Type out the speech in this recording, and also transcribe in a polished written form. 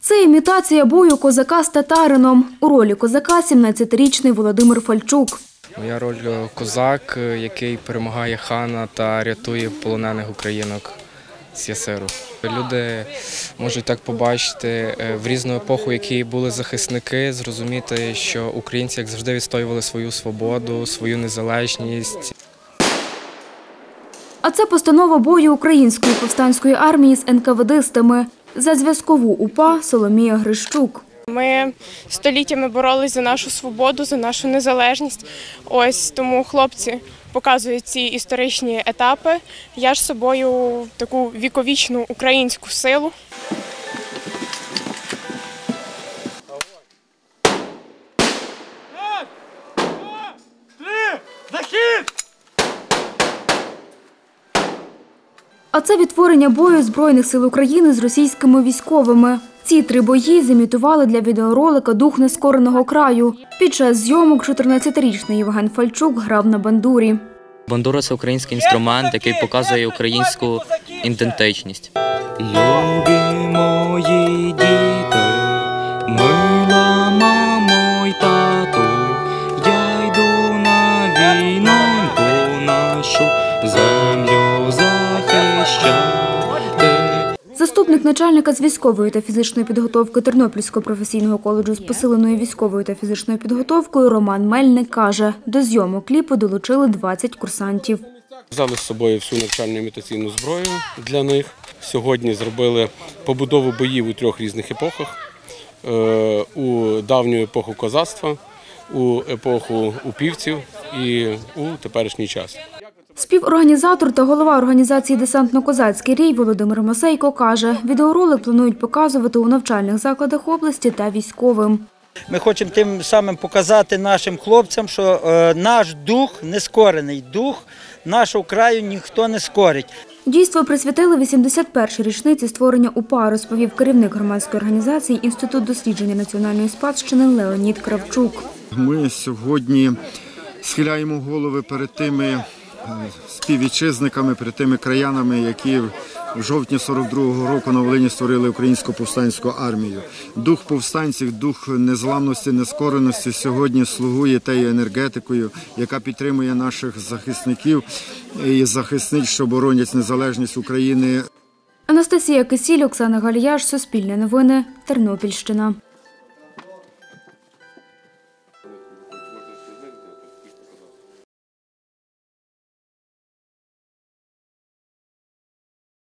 Це імітація бою козака з татарином. У ролі козака 17-річний Володимир Фальчук. Моя роль – козак, який перемагає хана та рятує полонених українок з Ясиру. Люди можуть так побачити в різну епоху, які були захисники, зрозуміти, що українці, як завжди, відстоювали свою свободу, свою незалежність. А це постанова бою Української повстанської армії з НКВДистами. За зв'язкову УПА Соломія Грищук. Ми століттями боролись за нашу свободу, за нашу незалежність. Ось тому хлопці показують ці історичні етапи. Я ж собою таку віковічну українську силу. А це відтворення бою Збройних сил України з російськими військовими. Ці 3 бої зімітували для відеоролика «Дух нескореного краю». Під час зйомок 14-річний Євген Фальчук грав на бандурі. Бандура – це український інструмент, який показує українську ідентичність. Любі мої діти, мила мамо й тату, я йду на війноньку нашу землю захищати. Заступник начальника з військової та фізичної підготовки Тернопільського професійного коледжу з посиленою військовою та фізичною підготовкою Роман Мельник каже, до зйомок кліпу долучили 20 курсантів. Взяли з собою всю навчальну імітаційну зброю для них. Сьогодні зробили побудову боїв у 3 різних епохах. У давню епоху козацтва, у епоху упівців і у теперішній час. Співорганізатор та голова організації «Десантно-козацький рій» Володимир Мосейко каже, відеоролик планують показувати у навчальних закладах області та військовим. Ми хочемо тим самим показати нашим хлопцям, що наш дух не скорений, дух нашого краю ніхто не скорить. Дійство присвятили 81-й річниці створення УПА, розповів керівник громадської організації Інститут дослідження національної спадщини Леонід Кравчук. Ми сьогодні схиляємо голови перед тими співвітчизниками, перед тими краянами, які в жовтні 42-го року на Волині створили Українську повстанську армію. Дух повстанців, дух незламності, нескореності сьогодні слугує тією енергетикою, яка підтримує наших захисників і захисниць, що боронять незалежність України. Анастасія Кисіль, Оксана Галіяш, Суспільне новини, Тернопільщина.